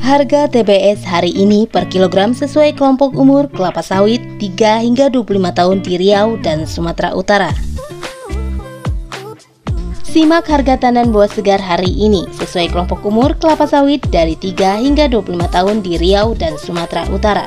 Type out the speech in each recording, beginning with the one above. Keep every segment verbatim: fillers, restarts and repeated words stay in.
Harga T B S hari ini per kilogram sesuai kelompok umur kelapa sawit tiga hingga dua puluh lima tahun di Riau dan Sumatera Utara. Simak harga tandan buah segar hari ini sesuai kelompok umur kelapa sawit dari tiga hingga dua puluh lima tahun di Riau dan Sumatera Utara.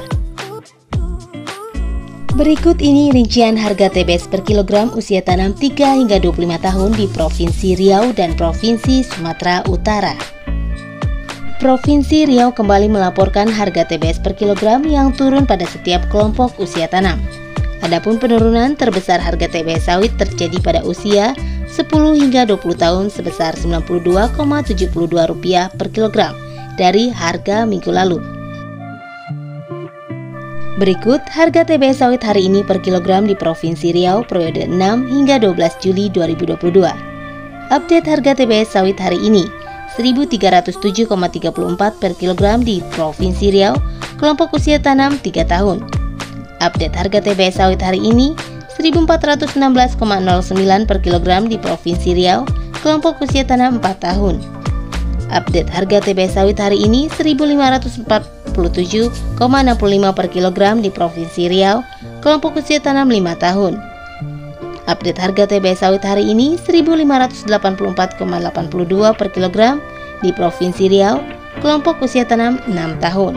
Berikut ini rincian harga T B S per kilogram usia tanam tiga hingga dua puluh lima tahun di Provinsi Riau dan Provinsi Sumatera Utara. Provinsi Riau kembali melaporkan harga T B S per kilogram yang turun pada setiap kelompok usia tanam. Adapun penurunan terbesar harga T B S sawit terjadi pada usia sepuluh hingga dua puluh tahun sebesar sembilan puluh dua koma tujuh dua rupiah per kilogram dari harga minggu lalu. Berikut harga T B S sawit hari ini per kilogram di Provinsi Riau periode enam hingga dua belas Juli dua ribu dua puluh dua. Update harga T B S sawit hari ini seribu tiga ratus tujuh koma tiga empat per kilogram di Provinsi Riau, kelompok usia tanam tiga tahun. Update harga T B S sawit hari ini seribu empat ratus enam belas koma nol sembilan per kilogram di Provinsi Riau, kelompok usia tanam empat tahun. Update harga T B S sawit hari ini seribu lima ratus empat puluh tujuh koma enam lima per kilogram di Provinsi Riau, kelompok usia tanam lima tahun. Update harga T B S sawit hari ini seribu lima ratus delapan puluh empat koma delapan dua per kilogram di Provinsi Riau, kelompok usia tanam enam tahun.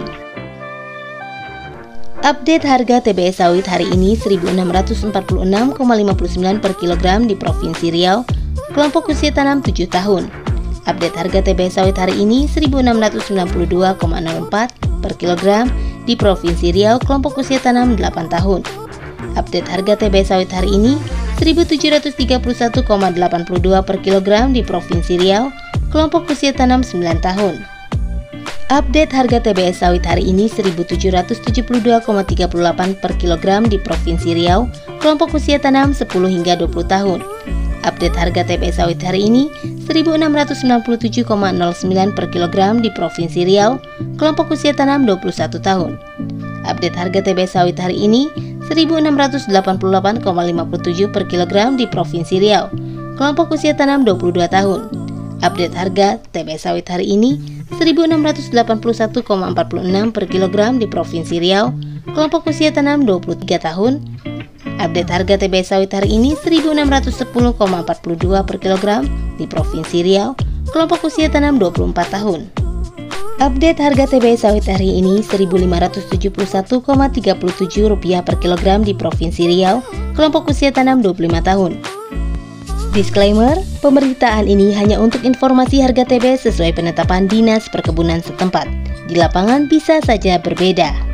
Update harga T B S sawit hari ini seribu enam ratus empat puluh enam koma lima sembilan per kilogram di Provinsi Riau, kelompok usia tanam tujuh tahun. Update harga T B S sawit hari ini seribu enam ratus sembilan puluh dua koma nol empat per kilogram di Provinsi Riau, kelompok usia tanam delapan tahun. Update harga T B S sawit hari ini seribu tujuh ratus tiga puluh satu koma delapan dua per kilogram di Provinsi Riau, kelompok usia tanam sembilan tahun. Update harga T B S sawit hari ini seribu tujuh ratus tujuh puluh dua koma tiga delapan per kilogram di Provinsi Riau, kelompok usia tanam sepuluh hingga dua puluh tahun. Update harga T B S sawit hari ini seribu enam ratus sembilan puluh tujuh koma nol sembilan per kilogram di Provinsi Riau, kelompok usia tanam dua puluh satu tahun. Update harga T B S sawit hari ini seribu enam ratus delapan puluh delapan koma lima tujuh per kilogram di Provinsi Riau, kelompok usia tanam dua puluh dua tahun. Update harga T B S sawit hari ini seribu enam ratus delapan puluh satu koma empat enam per kilogram di Provinsi Riau, kelompok usia tanam dua puluh tiga tahun. Update harga T B S sawit hari ini seribu enam ratus sepuluh koma empat dua per kilogram di Provinsi Riau, kelompok usia tanam dua puluh empat tahun. Update harga T B S sawit hari ini seribu lima ratus tujuh puluh satu koma tiga tujuh rupiah per kilogram di Provinsi Riau, kelompok usia tanam dua puluh lima tahun. Disclaimer, pemberitaan ini hanya untuk informasi harga T B S sesuai penetapan Dinas Perkebunan setempat. Di lapangan bisa saja berbeda.